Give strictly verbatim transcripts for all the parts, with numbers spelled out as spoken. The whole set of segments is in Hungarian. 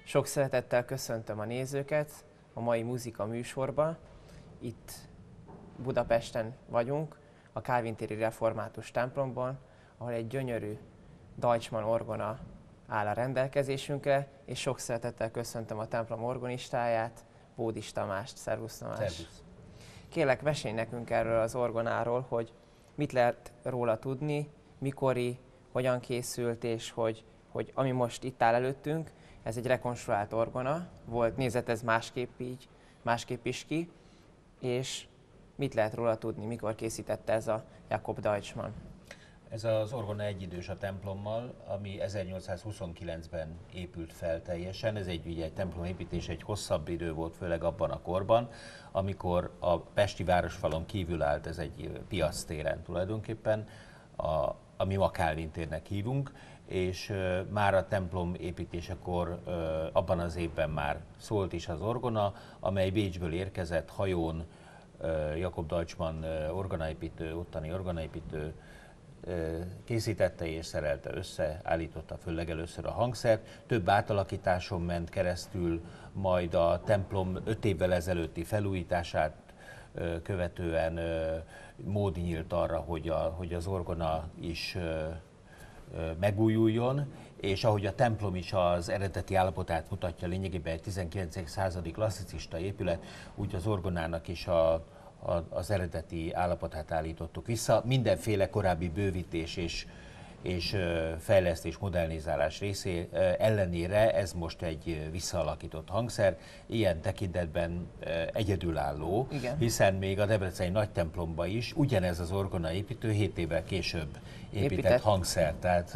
Sok szeretettel köszöntöm a nézőket a mai muzika műsorban. Itt Budapesten vagyunk, a Kálvin téri református templomban, ahol egy gyönyörű Deutschmann orgona áll a rendelkezésünkre, és sok szeretettel köszöntöm a templom organistáját, Bódis Tamást. Szervusz, Tamás! Szervusz. Kérlek, mesélj nekünk erről az orgonáról, hogy mit lehet róla tudni, mikori, hogyan készült, és hogy, hogy ami most itt áll előttünk, ez egy rekonstruált orgona, volt, nézett ez másképp így, másképp is ki, és mit lehet róla tudni, mikor készítette ez a Jakob Deutschmann? Ez az orgona egyidős a templommal, ami ezernyolcszázhuszonkilencben épült fel teljesen. Ez egy, ugye, egy templomépítés egy hosszabb idő volt, főleg abban a korban, amikor a pesti városfalon kívül állt, ez egy piactéren tulajdonképpen, a, ami ma Kálvin térnek hívunk, és uh, már a templom építésekor uh, abban az évben már szólt is az orgona, amely Bécsből érkezett hajón, uh, Jakob Deutschmann uh, orgonaépítő, ottani orgonaépítő készítette és szerelte össze, állította föl legelőször a hangszert. Több átalakításon ment keresztül, majd a templom öt évvel ezelőtti felújítását követően mód nyílt arra, hogy, a, hogy az orgona is megújuljon, és ahogy a templom is az eredeti állapotát mutatja, lényegében egy tizenkilencedik századi klasszicista épület, úgy az orgonának is a az eredeti állapotát állítottuk vissza. Mindenféle korábbi bővítés és, és fejlesztés, modernizálás részé ellenére ez most egy visszaalakított hangszer, ilyen tekintetben egyedülálló, Igen. Hiszen még a debreceni nagy templomba is ugyanez az orgona építő hét évvel később épített, épített. hangszer. Tehát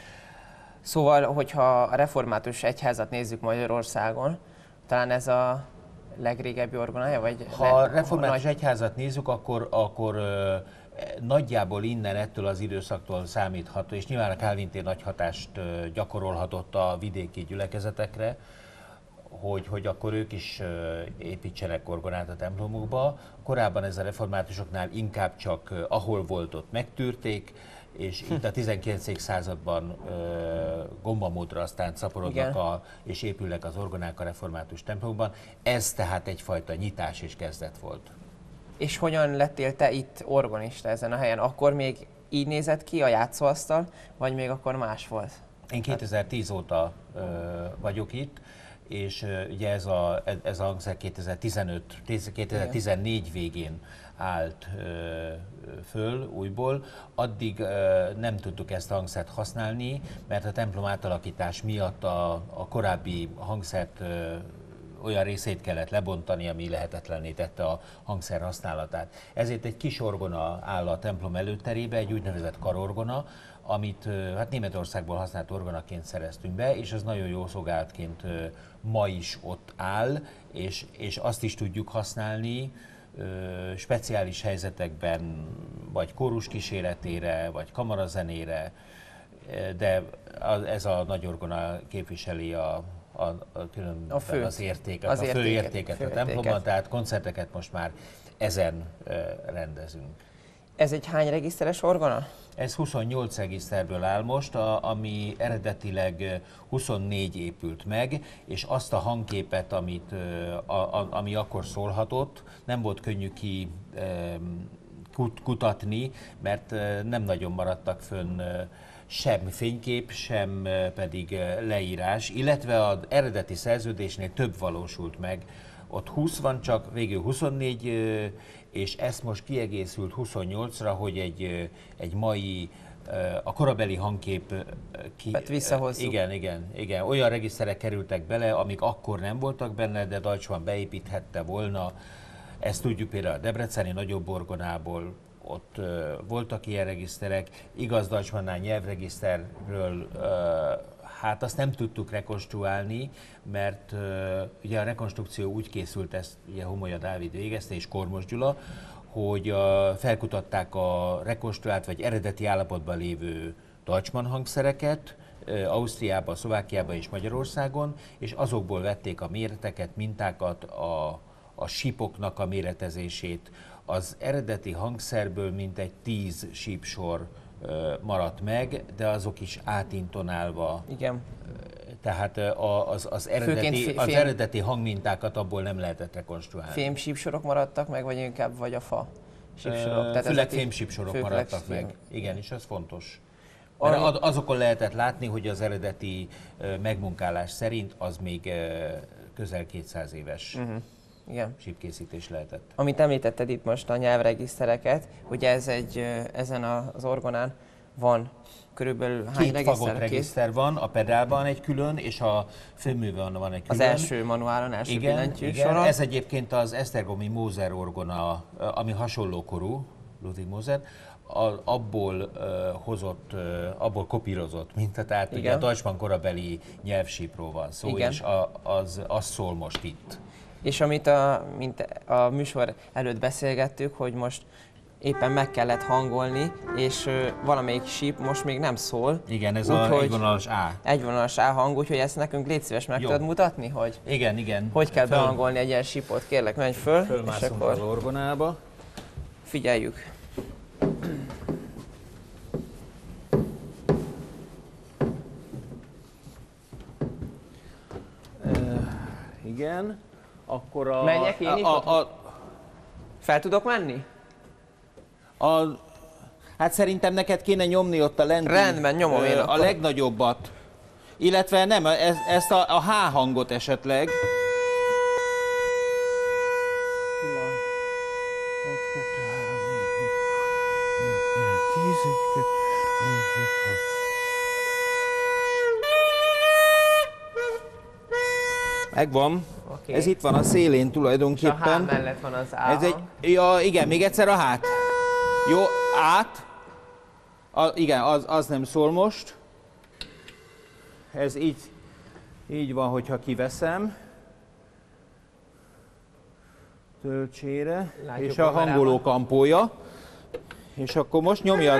Szóval, hogyha a református egyházat nézzük Magyarországon, talán ez a legrégebbi orgonája? Vagy ha a református nagy... egyházat nézzük, akkor, akkor ö, nagyjából innen ettől az időszaktól számítható, és nyilván a Kálvin tér nagy hatást ö, gyakorolhatott a vidéki gyülekezetekre, hogy, hogy akkor ők is ö, építsenek orgonát a templomukba. Korábban ez a reformátusoknál inkább csak ö, ahol volt, ott megtűrték, és itt a tizenkilencedik században uh, gombamódra aztán szaporodnak a, és épülnek az orgonák a református templomokban. Ez tehát egyfajta nyitás és kezdet volt. És hogyan lettél te itt orgonista ezen a helyen? Akkor még így nézett ki a játszóasztal, vagy még akkor más volt? Én kétezer-tíz óta uh, vagyok itt, és uh, ugye ez a, ez a hangszer kétezer-tizenöt, kétezer-tizennégy végén állt ö, föl újból. Addig ö, nem tudtuk ezt a hangszert használni, mert a templom átalakítás miatt a, a korábbi hangszert ö, olyan részét kellett lebontani, ami lehetetlenné tette a hangszer használatát. Ezért egy kis orgona áll a templom előterébe, egy úgynevezett karorgona, amit hát Németországból használt orgonaként szereztünk be, és az nagyon jó szolgálatként ma is ott áll, és, és azt is tudjuk használni, speciális helyzetekben, vagy kórus kíséretére, vagy kamarazenére, de ez a nagy orgona képviseli a, a, a különben a fő, az értéket, az a fő értéket, értéket fő a templomban, értéket. Tehát koncerteket most már ezen rendezünk. Ez egy hány regiszteres orgona? Ez huszonnyolc regiszterből áll most, a, ami eredetileg huszonnégy épült meg, és azt a hangképet, amit, a, a, ami akkor szólhatott, nem volt könnyű ki kut, kutatni, mert nem nagyon maradtak fönn sem fénykép, sem pedig leírás, illetve az eredeti szerződésnél több valósult meg. Ott húsz van csak, végül huszonnégy, és ezt most kiegészült huszonnyolcra, hogy egy, egy mai, a korabeli hangkép ki, visszahozzuk. Igen, igen, igen. Olyan regiszterek kerültek bele, amik akkor nem voltak benne, de Deutschmann beépíthette volna. Ezt tudjuk például a debreceni nagyobb orgonából, ott uh, voltak ilyen regiszterek. Igaz, Deutschmannnál nyelvregiszterről uh, hát azt nem tudtuk rekonstruálni, mert uh, ugye a rekonstrukció úgy készült, ezt ugye Homolya Dávid végezte és Kormos Gyula, hogy uh, felkutatták a rekonstruált vagy eredeti állapotban lévő Deutschmann hangszereket, uh, Ausztriában, Szlovákiában és Magyarországon, és azokból vették a méreteket, mintákat, a, a sípoknak a méretezését. Az eredeti hangszerből mintegy tíz sípsor uh, maradt meg, de azok is átintonálva. Igen. Tehát az, az, eredeti, az eredeti hangmintákat abból nem lehetett rekonstruálni. Fémsípsorok maradtak meg, vagy inkább vagy a fa sípsorok? Uh, főleg fémsípsorok maradtak fém. meg. Igen, és ez fontos. Mert azokon lehetett látni, hogy az eredeti megmunkálás szerint az még közel kétszáz éves uh-huh. Igen. sípkészítés lehetett. Amit említetted itt most a nyelvregisztereket, ugye ez egy, ezen az orgonán van körülbelül hány Két fagot regiszter van, a pedálban egy külön, és a főművön van egy külön. Az első manuálon, első igen, billentyű igen. soron. Ez egyébként az esztergomi Moser orgona, ami hasonló korú, Ludwig Moser, abból uh, hozott, uh, abból kopírozott minta, tehát igen. ugye a Deutschmann korabeli nyelvsípról van szó, igen. és a, az, az szól most itt. És amit a, mint a műsor előtt beszélgettük, hogy most éppen meg kellett hangolni, és uh, valamelyik síp most még nem szól. Igen, ez az egyvonalas A. Egyvonalas A hang, úgyhogy ezt nekünk légy szíves meg Jó. tudod mutatni, hogy igen, igen. hogy kell föl... behangolni egy ilyen sípot. Kérlek, menj föl, és akkor az orgonába. Figyeljük. Uh, igen, akkor a... Menjek én is? A, a, a, fel tudok menni? A, hát szerintem neked kéne nyomni ott a lenti... Rendben, nyomom én A akkor. legnagyobbat. Illetve nem, ez, ezt a, a H hangot esetleg. Megvan. Okay. Ez itt van a szélén tulajdonképpen. És a H mellett van az A. Ez egy, ja, igen, még egyszer a hát. Jó, át. A, igen, az, az nem szól most. Ez így, így van, hogyha kiveszem. Töltsére. Látjuk és a hangoló kampója. És akkor most nyomjad.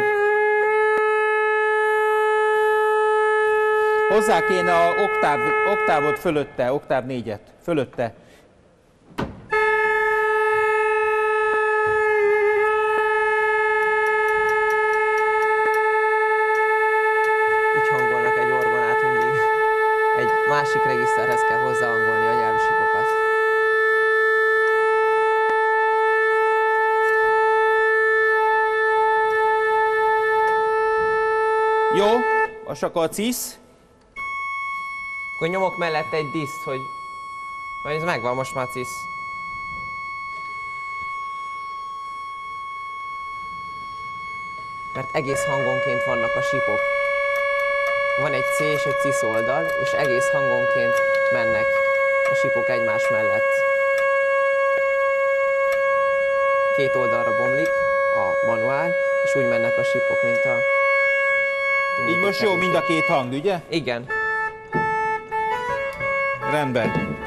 Hozzá kéne a oktáv, oktávot fölötte, oktáv négyet, fölötte. Így hangolnak egy orgonát mindig. Egy másik regiszterhez kell hozzáhangolni a nyelvsípokat. Jó, most akkor a cisz. Akkor nyomok mellette egy diszt, hogy... Majd ez megvan most már cisz. Mert egész hangonként vannak a sípok. Van egy C és egy cisz oldal, és egész hangonként mennek a sípok egymás mellett. Két oldalra bomlik a manuál, és úgy mennek a sípok, mint a... Így most jó mind a két hang, ugye? Igen. Rendben.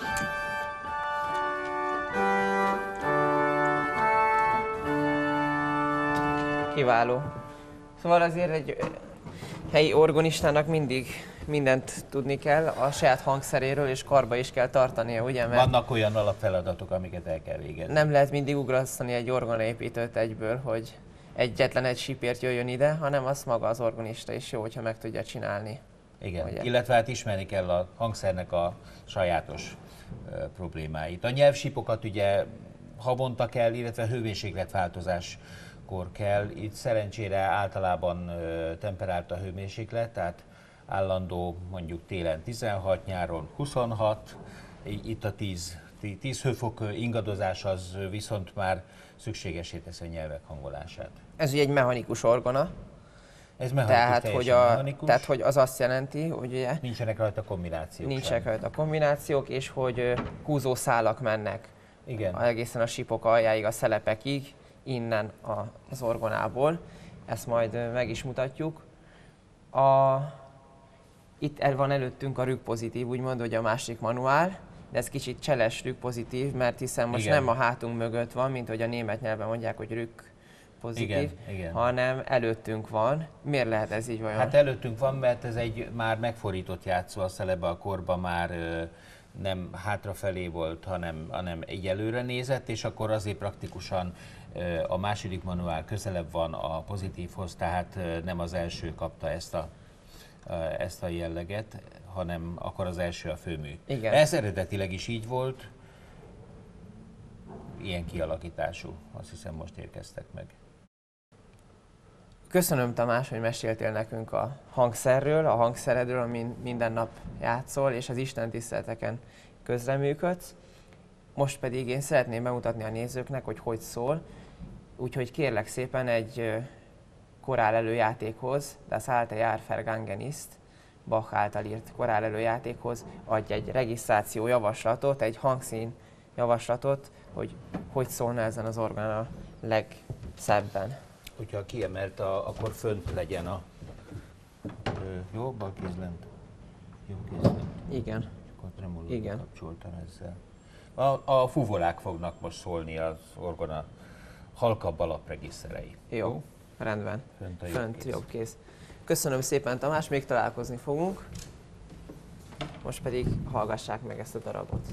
Kiváló. Szóval azért egy helyi orgonistának mindig mindent tudni kell a saját hangszeréről, és karba is kell tartania, ugye? Mert vannak olyan alapfeladatok, amiket el kell végezni. Nem lehet mindig ugrasztani egy orgonaépítőt egyből, hogy egyetlen egy sípért jöjjön ide, hanem azt maga az orgonista is jó, hogyha meg tudja csinálni. Igen, ugye? Illetve hát ismerni kell a hangszernek a sajátos uh, problémáit. A nyelvsípokat ugye havonta kell, illetve hőmérsékletváltozáskor kell. Itt szerencsére általában uh, temperált a hőmérséklet, tehát állandó mondjuk télen tizenhat, nyáron huszonhat, itt a tíz, tíz hőfok ingadozás az viszont már szükségesé teszi a nyelvek hangolását. Ez ugye egy mechanikus orgona. Ez mechanikus, tehát, hogy a, mechanikus. Tehát, hogy az azt jelenti, hogy ugye nincsenek rajta kombinációk. Nincsenek rajta kombinációk, és hogy húzószálak mennek. Igen. Egészen a sípok aljáig, a szelepekig, innen a, az orgonából. Ezt majd meg is mutatjuk. A, itt el van előttünk a rügpozitív, úgymond, hogy a másik manuál, de ez kicsit cseles rügpozitív, mert hiszen most igen. nem a hátunk mögött van, mint hogy a német nyelven mondják, hogy rüg pozitív, igen, igen. hanem előttünk van. Miért lehet ez így vajon? Hát előttünk van, mert ez egy már megfordított játszó, a szelebe a korba már ö, nem hátrafelé volt, hanem, hanem egy előre nézett, és akkor azért praktikusan ö, a második manuál közelebb van a pozitívhoz, tehát ö, nem az első kapta ezt a ezt a jelleget, hanem akkor az első a főmű. Igen. Ez eredetileg is így volt, ilyen kialakítású. Azt hiszem, most érkeztek meg. Köszönöm, Tamás, hogy meséltél nekünk a hangszerről, a hangszeredről, amin minden nap játszol, és az istentiszteleteken közreműködsz. Most pedig én szeretném bemutatni a nézőknek, hogy hogy szól. Úgyhogy kérlek szépen egy korál előjátékhoz, Das alte Jahr vergangen ist, Bach által írt korál előjátékhoz adj egy regisztráció javaslatot, egy hangszín javaslatot, hogy hogy szólna ezen az orgonán a legszebben. Hogyha kiemelt, a, akkor fönt legyen a... Ö, jó, bal kéz lent. Jó kéz lent. Igen. Akkor tremolót Igen. kapcsoltam ezzel. A, a fuvolák fognak most szólni az orgona halkabb alapregiszterei. Jó, jó? Rendben. Fönt a jobb Fönt kéz. jobb kéz. Köszönöm szépen, Tamás, még találkozni fogunk. Most pedig hallgassák meg ezt a darabot.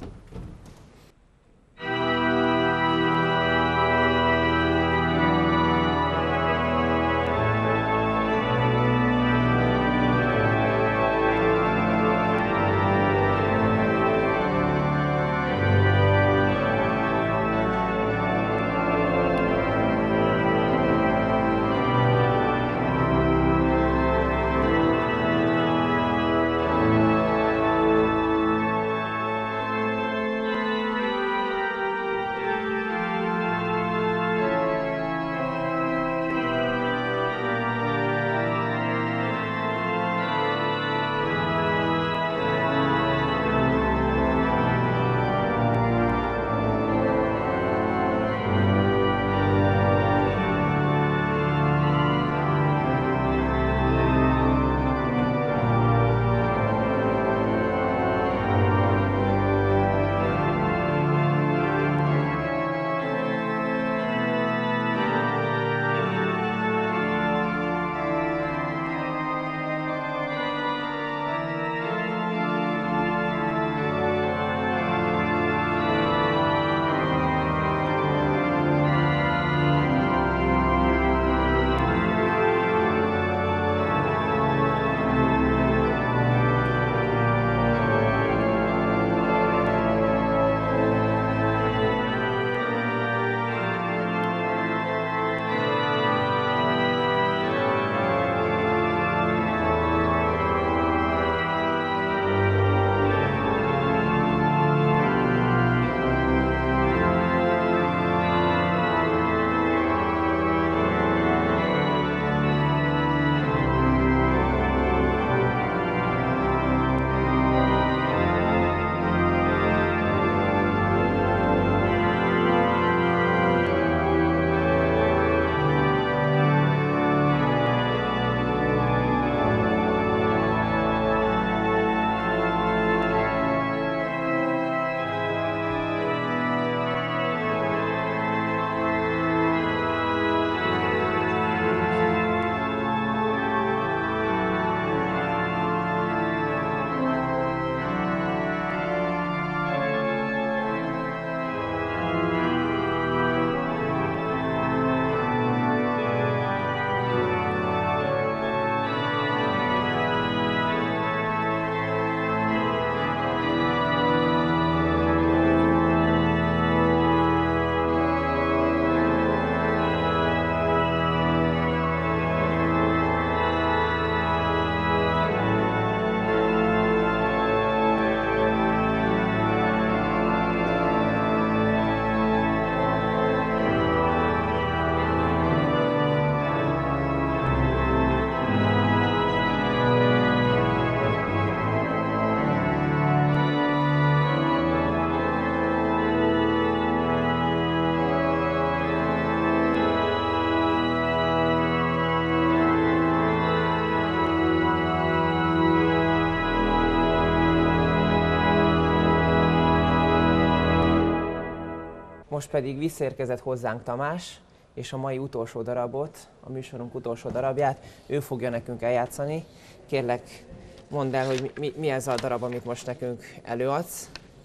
Most pedig visszaérkezett hozzánk Tamás, és a mai utolsó darabot, a műsorunk utolsó darabját ő fogja nekünk eljátszani. Kérlek, mondd el, hogy mi, mi ez a darab, amit most nekünk előadsz.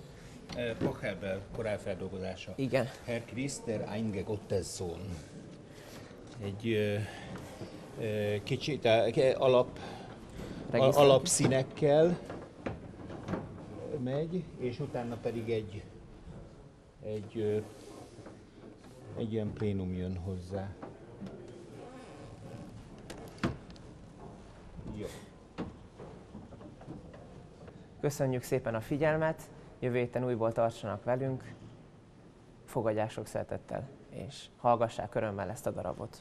Pachelbel korálfeldolgozása. Igen. Herr Christ, der einge Gottessohn. Egy ö, ö, kicsit alap alapszínekkel megy, és utána pedig egy, egy, egy ilyen plénum jön hozzá. Jó. Köszönjük szépen a figyelmet, jövő héten újból tartsanak velünk, fogadják sok szeretettel, és hallgassák örömmel ezt a darabot.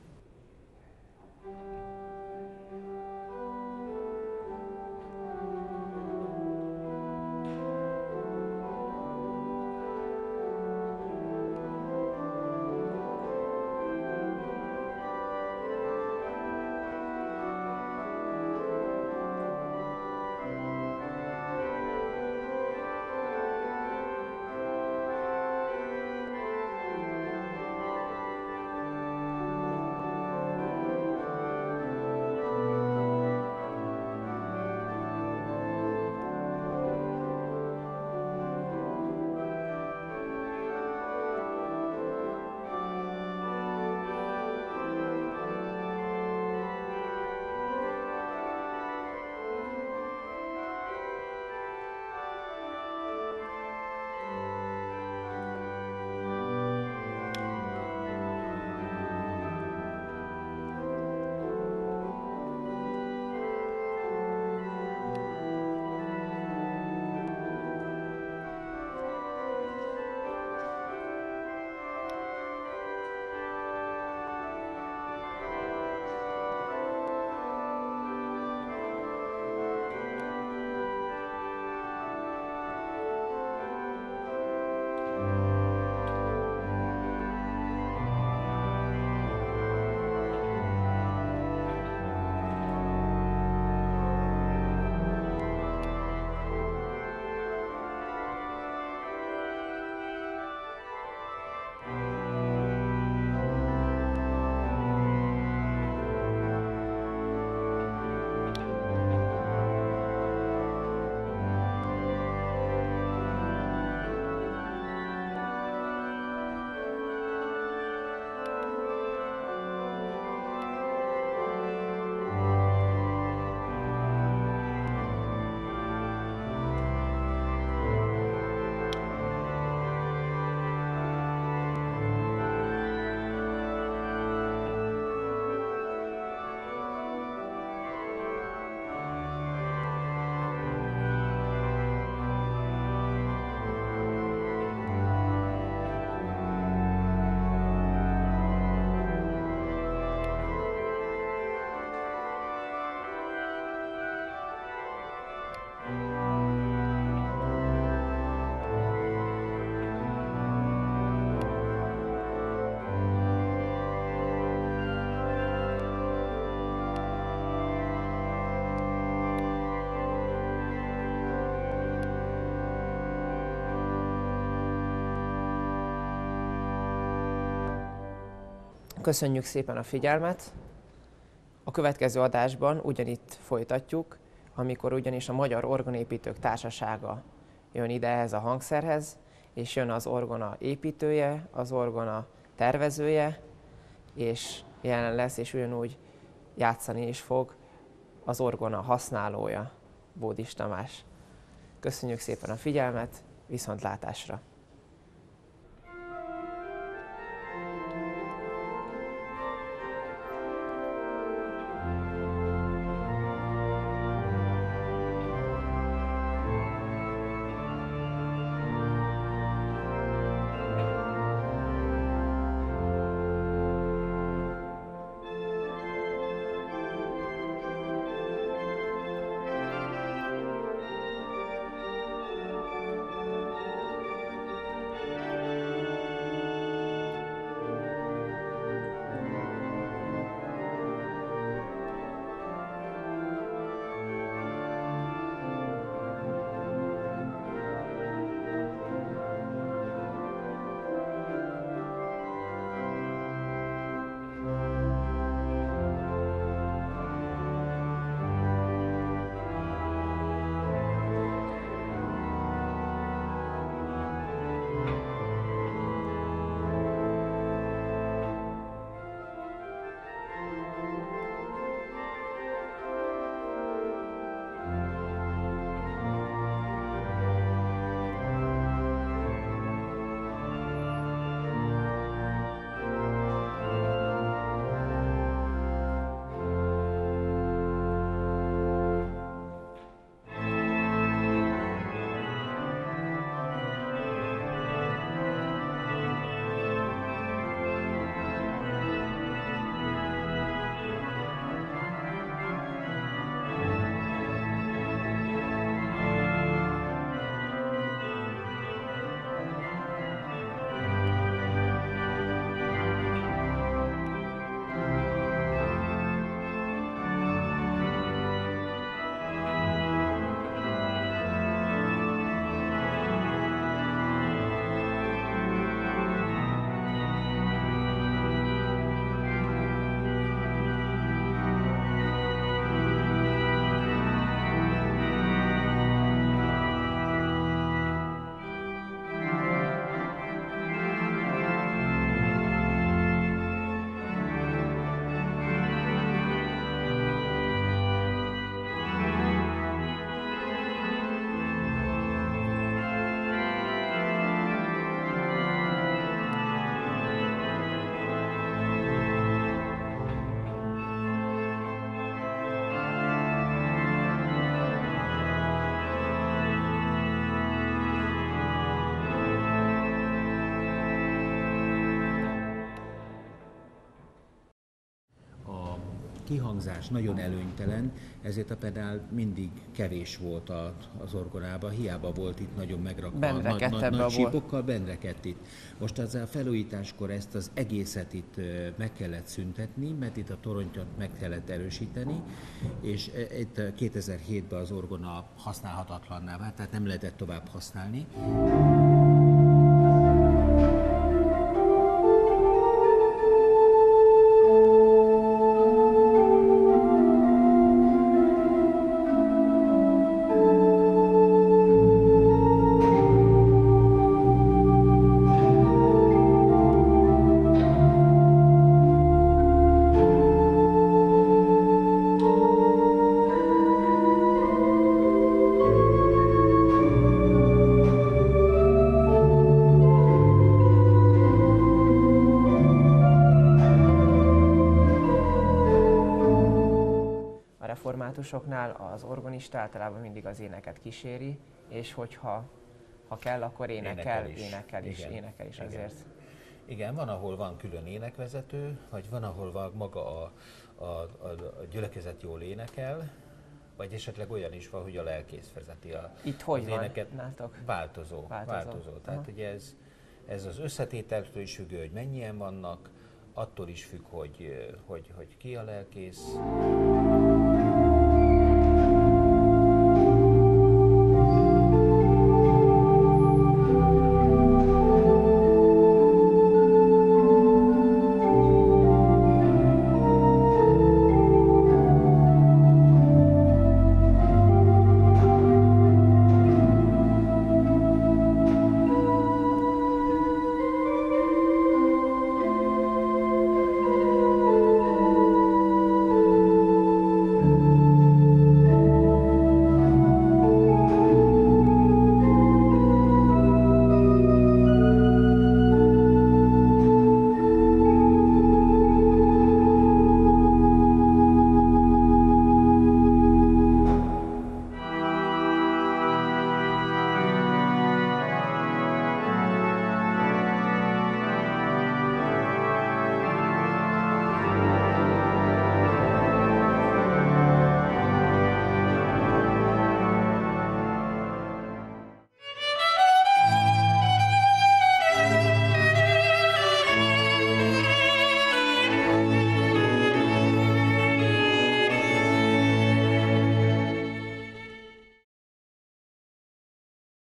Köszönjük szépen a figyelmet! A következő adásban ugyanitt folytatjuk, amikor ugyanis a Magyar Orgonépítők Társasága jön ide ehhez a hangszerhez, és jön az orgona építője, az orgona tervezője, és jelen lesz, és ugyanúgy játszani is fog az orgona használója, Bódis Tamás. Köszönjük szépen a figyelmet, viszontlátásra! kihangzás nagyon előnytelen, ezért a pedál mindig kevés volt a, az orgonában, hiába volt itt nagyon megrakva, nagy, nagy, nagy sípokkal benrekedt itt. Most ezzel a felújításkor ezt az egészet itt meg kellett szüntetni, mert itt a torontyot meg kellett erősíteni, és itt kétezer-hétben az orgona használhatatlanná vált, tehát nem lehetett tovább használni. Reformátusoknál az organista általában mindig az éneket kíséri, és hogyha ha kell, akkor énekel, énekel is, énekel is, igen, énekel is igen. azért. Igen, van, ahol van külön énekvezető, vagy van, ahol van maga a, a, a, a gyülekezet jól énekel, vagy esetleg olyan is van, hogy a lelkész vezeti a, Itt hogy az van éneket. nálatok? Változó, változó. változó. Tehát Aha. ugye ez, ez az összetételtől is függő, hogy mennyien vannak, attól is függ, hogy, hogy, hogy ki a lelkész.